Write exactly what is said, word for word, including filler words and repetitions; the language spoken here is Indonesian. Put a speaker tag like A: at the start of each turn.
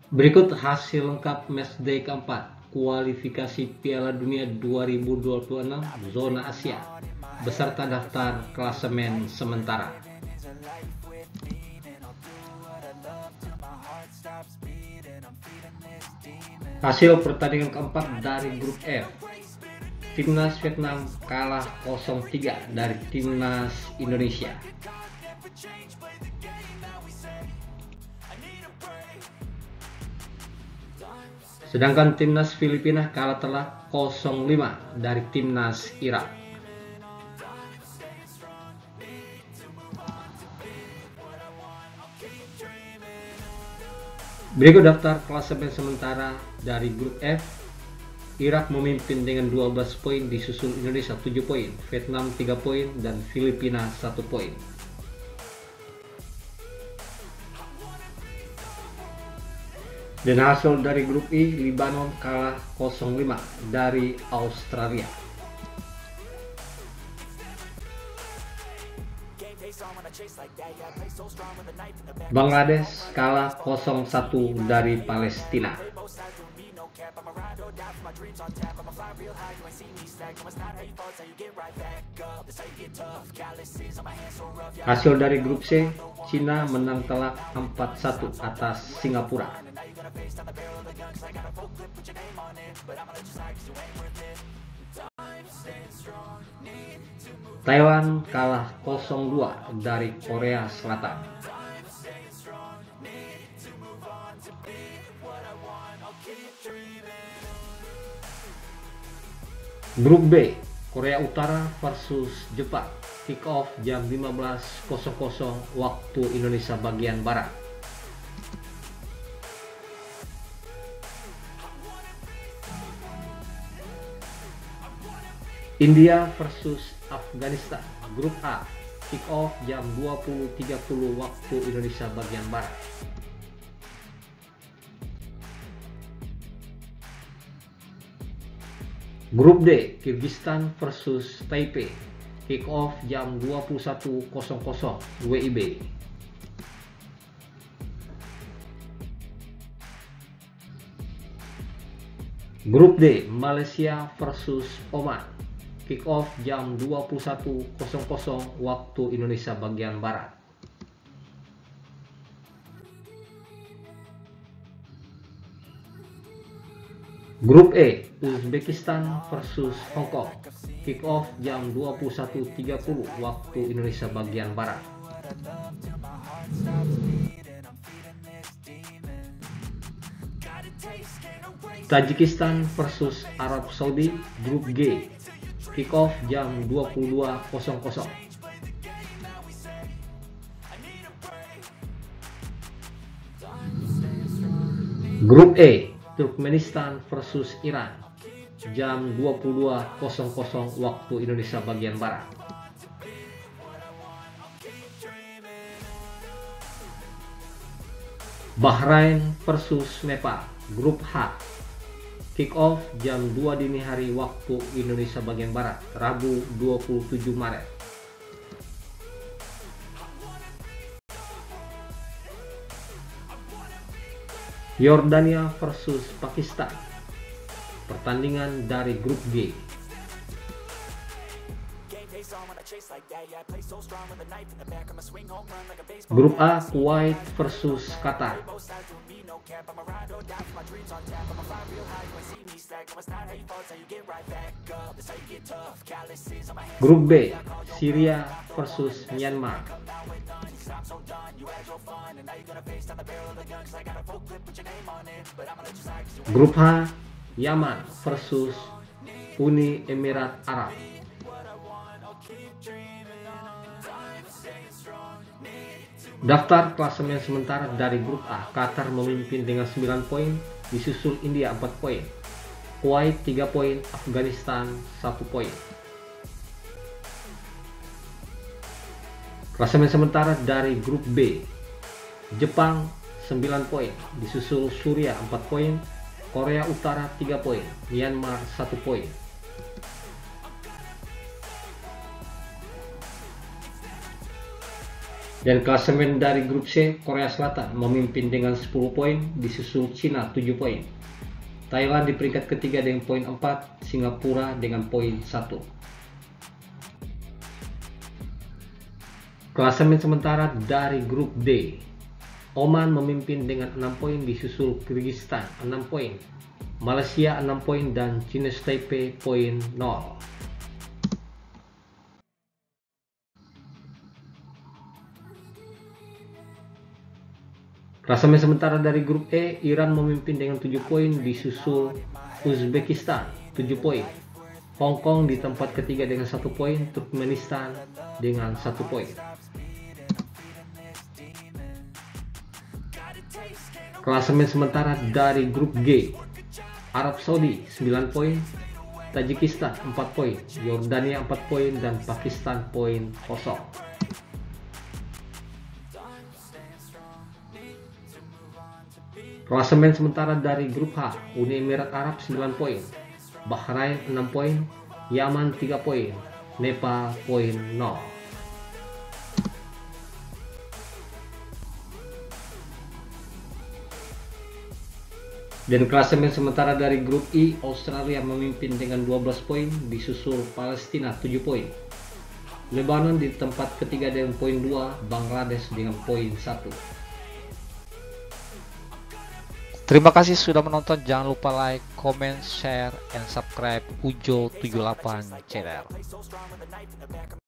A: Berikut hasil lengkap matchday keempat kualifikasi Piala Dunia dua ribu dua puluh enam zona Asia beserta daftar klasemen sementara. Hasil pertandingan keempat dari grup F. Timnas Vietnam kalah nol tiga dari Timnas Indonesia. Sedangkan Timnas Filipina kalah telak nol lima dari Timnas Irak. Berikut daftar klasemen sementara dari grup F. Irak memimpin dengan dua belas poin, disusul Indonesia tujuh poin, Vietnam tiga poin, dan Filipina satu poin. Dan hasil dari grup I, Lebanon kalah nol lima dari Australia. Bangladesh kalah nol satu dari Palestina. Hasil dari grup C, Cina menang telak empat satu atas Singapura. Taiwan kalah nol dua dari Korea Selatan. Grup B, Korea Utara versus Jepang, kick off jam lima belas waktu Indonesia bagian Barat. India versus Afghanistan, grup A, kick off jam dua puluh tiga puluh waktu Indonesia bagian Barat. Grup D, Kyrgyzstan versus Taipei, kick off jam dua puluh satu W I B. Grup D, Malaysia versus Oman, kick off jam dua puluh satu waktu Indonesia bagian Barat. Grup E, Uzbekistan versus Hong Kong, kick off jam dua puluh satu tiga puluh waktu Indonesia bagian Barat. Tajikistan versus Arab Saudi, grup G, kick off jam dua puluh dua. Grup E, Turkmenistan versus Iran, jam dua puluh dua waktu Indonesia bagian Barat. Bahrain versus Nepal, grup H, kick off jam dua dini hari waktu Indonesia bagian Barat, Rabu dua puluh tujuh Maret. Yordania versus Pakistan, pertandingan dari grup G. Grup A, Kuwait versus Qatar. Grup B, Syria versus Myanmar. Grup H, Yaman versus Uni Emirat Arab. Daftar klasemen sementara dari grup A, Qatar memimpin dengan sembilan poin, disusul India empat poin, Kuwait tiga poin, Afghanistan satu poin. Klasemen sementara dari grup B, Jepang sembilan poin, disusul Suriah empat poin, Korea Utara tiga poin, Myanmar satu poin. Dan klasemen dari grup C, Korea Selatan memimpin dengan sepuluh poin, disusul Cina tujuh poin. Thailand di peringkat ketiga dengan poin empat, Singapura dengan poin satu. Klasemen sementara dari grup D, Oman memimpin dengan enam poin, disusul Kyrgyzstan enam poin, Malaysia enam poin, dan Chinese Taipei poin nol. Klasemen sementara dari grup E, Iran memimpin dengan tujuh poin, disusul Uzbekistan tujuh poin, Hong Kong di tempat ketiga dengan satu poin, Turkmenistan dengan satu poin. Klasemen sementara dari grup G, Arab Saudi sembilan poin, Tajikistan empat poin, Yordania empat poin, dan Pakistan poin kosong. Klasemen sementara dari grup H, Uni Emirat Arab sembilan poin, Bahrain enam poin, Yaman tiga poin, Nepal poin nol. Dan klasemen sementara dari grup I, Australia memimpin dengan dua belas poin, disusul Palestina tujuh poin, Lebanon di tempat ketiga dengan poin dua, Bangladesh dengan poin satu.
B: Terima kasih sudah menonton. Jangan lupa like, comment, share, and subscribe Ujo tujuh delapan Channel.